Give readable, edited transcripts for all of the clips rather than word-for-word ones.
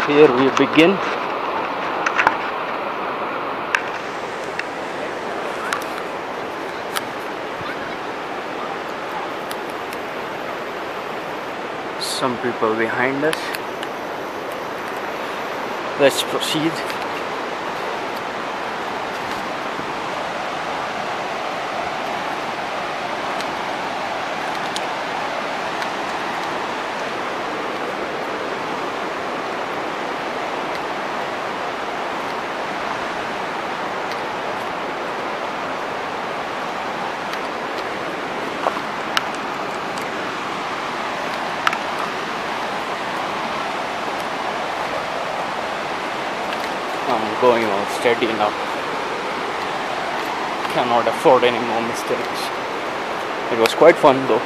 Here we begin. Some people behind us. Let's proceed. I'm going on steady now. Cannot afford any more mistakes. It was quite fun though.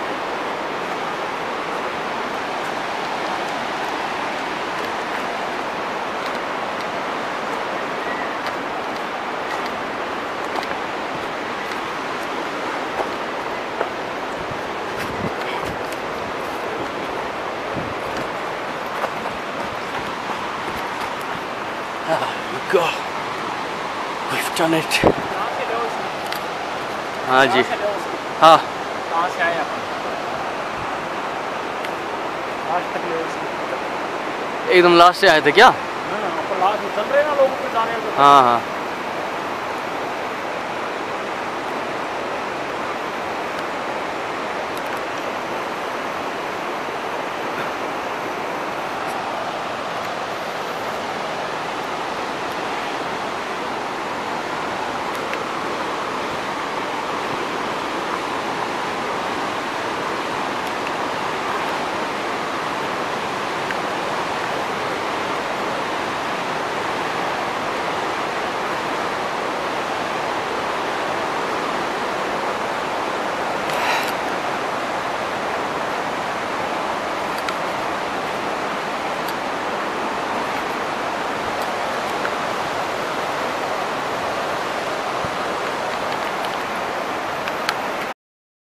Go. We've done it. हाँ जी हाँ कहाँ से आए आप? एकदम last से आए थे क्या? लास्ट चल रहे हैं ना लोग जाने को। हाँ हाँ